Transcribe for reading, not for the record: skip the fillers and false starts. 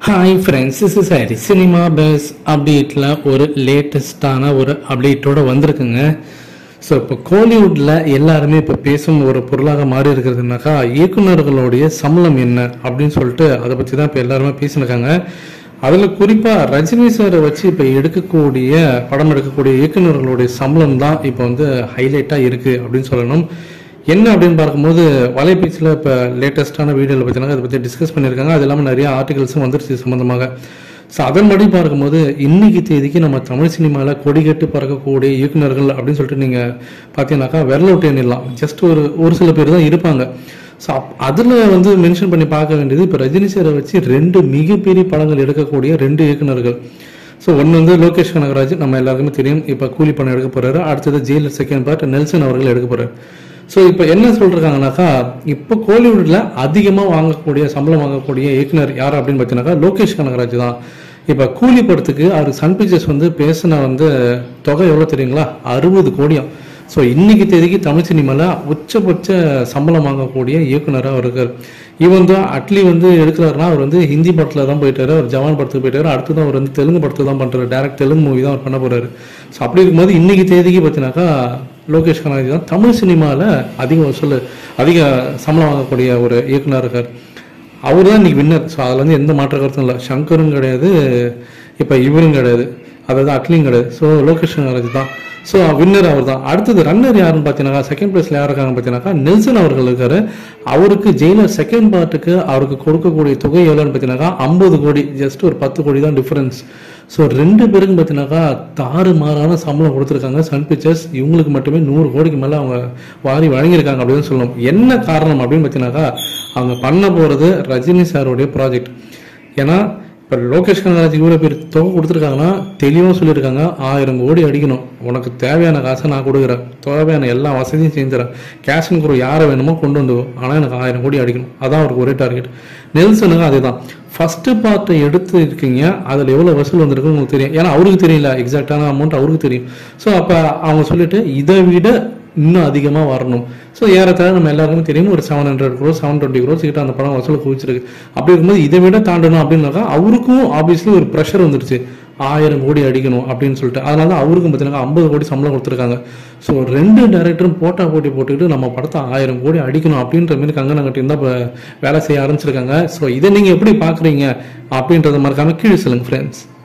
Hi friends, this is Hari. Cinema பேஸ் அப்டேட்டில் ஒரு லேட்டஸ்டான ஒரு அப்டேட்டோடு வந்திருக்குங்க. ஸோ இப்போ கோலிவுட்டில் எல்லாருமே இப்போ பேசும் ஒரு பொருளாக மாறி இருக்கிறதுனாக்கா இயக்குநர்களுடைய சம்பளம் என்ன அப்படின்னு சொல்லிட்டு அதை பற்றி தான் இப்போ எல்லாருமே பேசியிருக்காங்க. அதில் குறிப்பாக ரஜினி சாரை வச்சு இப்போ படம் எடுக்கக்கூடிய இயக்குநர்களுடைய சம்பளம் தான் இப்போ வந்து ஹைலைட்டாக இருக்குது அப்படின்னு சொல்லணும். என்ன அப்படின்னு பார்க்கும்போது வலைபேச்சில் இப்போ லேட்டஸ்ட்டான வீடியோவில் பார்த்தீங்கன்னா அதை பற்றி டிஸ்கஸ் பண்ணியிருக்காங்க. அது இல்லாமல் நிறைய ஆர்டிகல்ஸும் வந்துருச்சு சம்மந்தமாக. ஸோ அதன்படி பார்க்கும்போது இன்னைக்கு தேதிக்கு நம்ம தமிழ் சினிமாவில் கொடிகட்டு பறக்கக்கூடிய இயக்குநர்கள் அப்படின்னு சொல்லிட்டு நீங்கள் பார்த்தீங்கன்னாக்கா விரல் விட்டு எண்ணிடலாம். ஜஸ்ட் ஒரு சில பேர் தான் இருப்பாங்க. ஸோ அதில் வந்து மென்ஷன் பண்ணி பார்க்க வேண்டியது இப்போ ரஜினி சாரை வச்சு 2 மிகப்பெரிய படங்கள் எடுக்கக்கூடிய 2 இயக்குநர்கள். ஸோ ஒன்று வந்து லோகேஷ் கனகராஜ், நம்ம எல்லாருக்குமே தெரியும், இப்போ கூலி படம் எடுக்க போகிறாரு. அடுத்தது ஜெயிலர் செகண்ட் பார்ட் நெல்சன் அவர்கள் எடுக்க போகிறாரு. ஸோ இப்போ என்ன சொல்றாங்கன்னாக்கா இப்போ கோலிவுட்ல அதிகமாக சம்பளம் வாங்கக்கூடிய இயக்குனர் யார் அப்படின்னு பார்த்தீங்கன்னாக்கா லோகேஷ் கனகராஜ் தான். இப்போ கூலி படத்துக்கு அவர் சன் பிக்சர்ஸ் வந்து பேசின தொகை எவ்வளோ தெரியுங்களா? 60 கோடியும். ஸோ இன்னைக்கு தேதிக்கு தமிழ் சினிமாவில் உச்சபட்ச சம்பளம் வாங்கக்கூடிய இயக்குனராக இருக்கார். இவன் தான் அட்லி எடுக்கிறாருன்னா அவர் ஹிந்தி படத்தில் தான் போயிட்டாரு, அவர் ஜவான் படத்துக்கு போயிட்டாரு. அடுத்து தான் அவர் தெலுங்கு படத்துக்கு தான் பண்ணுறாரு, டேரக்ட் தெலுங்கு மூவி தான் அவர் பண்ண போறாரு. ஸோ அப்படி இருக்கும்போது இன்னைக்கு தேதிக்கு பார்த்தீங்கன்னாக்கா லோகேஷ் கனகராஜ் தான் தமிழ் சினிமாவில் அதிக சம்பளம் வாங்கக்கூடிய ஒரு இயக்குனர் இருக்கார். அவர் தான் இன்னைக்கு வின்னர். ஸோ அதில் எந்த மாற்ற கருத்தும் இல்லை. சங்கரும் கிடையாது, இப்போ இவரும் கிடையாது, அதாவது அட்லியும் கிடையாது. ஸோ லோகேஷ் கனகராஜ் தான். ஸோ வின்னர் அவர் தான். அடுத்தது ரன்னர் யாருன்னு பார்த்தீங்கன்னா செகண்ட் பிளேஸ்ல யார் இருக்காங்க பார்த்தீங்கன்னாக்கா நெல்சன் அவர்கள் இருக்காரு. அவருக்கு ஜெயிலர் செகண்ட் பார்ட்டுக்கு அவருக்கு கொடுக்கக்கூடிய தொகை எவ்வளோன்னு பார்த்தீங்கன்னாக்கா 50 கோடி. ஜஸ்ட் ஒரு 10 கோடி தான் டிஃபரன்ஸ். ஸோ 2 பேருக்கும் பார்த்தீங்கன்னாக்கா தாறுமாறான சம்பளம் கொடுத்துருக்காங்க சன் பிக்சர்ஸ். இவங்களுக்கு மட்டுமே 100 கோடிக்கு மேலே அவங்க வாரி வழங்கியிருக்காங்க அப்படின்னு சொல்லணும். என்ன காரணம் அப்படின்னு பார்த்தீங்கன்னாக்கா அவங்க பண்ண போகிறது ரஜினி சாருடைய ப்ராஜெக்ட். ஏன்னா இப்போ லோகேஷ் கனகராஜ் இவ்வளோ பேர் தொகை கொடுத்துருக்காங்கன்னா தெளிவாக சொல்லியிருக்காங்க, 1000 கோடி அடிக்கணும், உனக்கு தேவையான காசை நான் கொடுக்குறேன், தேவையான எல்லா வசதியும் செஞ்சுறேன், கேஷ் அண்ட் குரூ யாரை வேணுமோ கொண்டு வந்துவோம், ஆனால் எனக்கு 1000 கோடி அடிக்கணும். அதான் அவருக்கு ஒரே டார்கெட். நெல்சனுக்கு அதுதான். ஃபர்ஸ்ட் பார்ட்டை எடுத்து இருக்கீங்க, அதில் எவ்வளோ வசூல் வந்திருக்கு உங்களுக்கு தெரியும். ஏன்னா அவருக்கு தெரியல, எக்ஸாக்டான அமௌண்ட் அவருக்கு தெரியும். ஸோ அப்போ அவங்க சொல்லிட்டு இதை விட இன்னும் அதிகமாக வரணும். ஸோ ஏறத்தாழ நம்ம எல்லாருக்குமே தெரியும், ஒரு 700 crores 720 crores கிட்ட அந்த படம் வசூல் குவிச்சிருக்கு. அப்படி இருக்கும்போது இதை விட தாண்டணும் அப்படின்னாக்கா அவருக்கும் ஆப்வியஸ்லி ஒரு ப்ரெஷர் வந்துருச்சு, 1000 கோடி அடிக்கணும் அப்படின்னு சொல்லிட்டு. அதனால தான் அவருக்கும் பார்த்தீங்கன்னா 50 கோடி சம்பளம் கொடுத்துருக்காங்க. ஸோ 2 டைரக்டரும் போட்டி போட்டுக்கிட்டு நம்ம படத்தை 1000 கோடி அடிக்கணும் அப்படின்ற மாதிரி கங்கணம் கட்டி இருந்தால் இப்போ வேலை செய்ய ஆரம்பிச்சிருக்காங்க. ஸோ இதை நீங்கள் எப்படி பார்க்குறீங்க அப்படின்றத மறக்காம கீழே சொல்லுங்க ஃப்ரெண்ட்ஸ்.